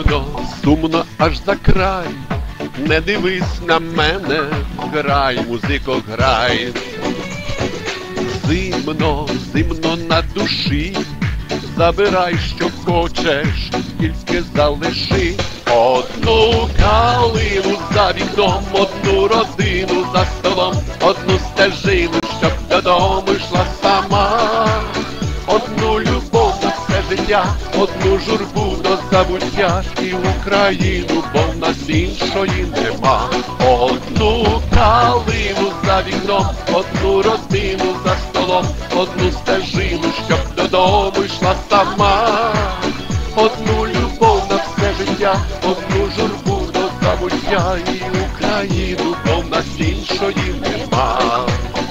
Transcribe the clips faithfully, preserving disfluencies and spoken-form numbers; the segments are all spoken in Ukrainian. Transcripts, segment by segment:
Сумно, сумно аж за край, не дивись на мене, грай, музико, грай. Зимно, зимно на душі, забирай, що хочеш, тільки залиши. Одну калину за вікном, одну родину за столом, одну стежину, щоб додому йшла сама. Одну любов на все життя, одну журбу до забуття, і Україну, бо в нас іншої нема. Одну калину за вікном, одну родину за столом, одну стежину, щоб додому йшла сама. Одну любов на все життя, одну журбу до забуття, і Україну, бо в нас іншої нема.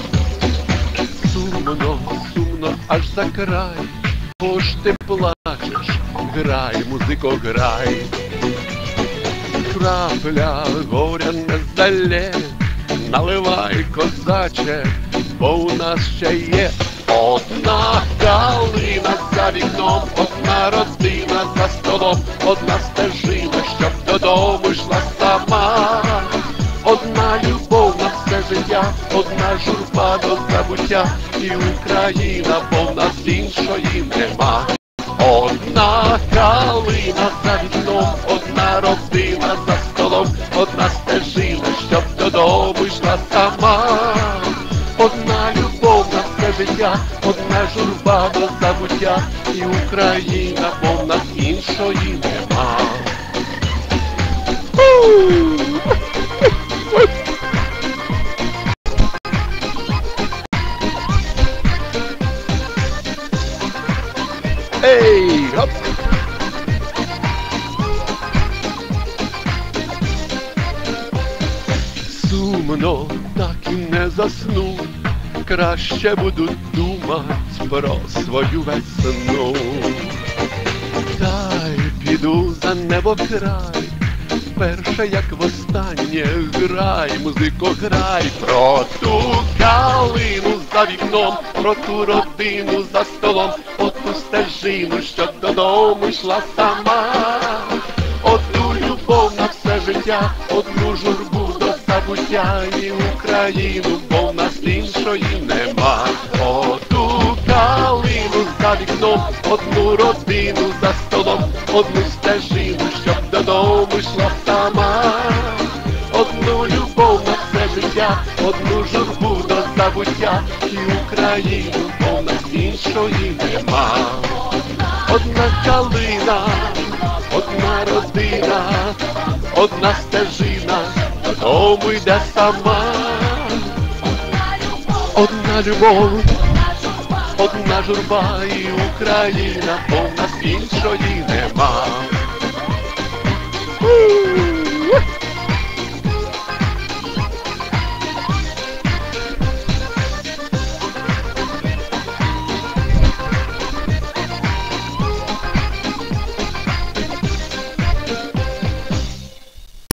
Сумно, сумно аж за край, бо ж ти плачеш, грай, музико, грай. Крапля горя не залє, наливай, козаче, бо у нас ще є. Одна калина за вікном, одна родина за столом, одна стежина, щоб додому йшла сама. Одна любов на все життя, одна журба до забуття, і Україна, бо в нас іншої нема. Одна калина за вікном, одна родина за столом, одна стежина, щоб додому йшла сама. Одна любов на все життя, одна журба до забуття, і Україна, бо в нас іншої нема. Ей, хоп! Сумно, так і не засну, краще буду думать про свою весну. Дай піду за небо край, перше, як востаннє, грай, музико, грай. Про ту калину за вікном, про ту родину за столом, одну стежину, що додому йшла сама. Одну любов на все життя, одну журбу до забуття, і Україну, бо в нас іншої нема. Одну калину за вікном, одну родину за столом, одну стежину, щоб додому йшла сама. Одну любов на все життя, одну журбу до забуття, і Україну, бо в нас іншої нема. Одна калина, одна родина, одна стежина, додому йде сама. Одна любов, одна журба, і Україна, бо в нас іншої нема.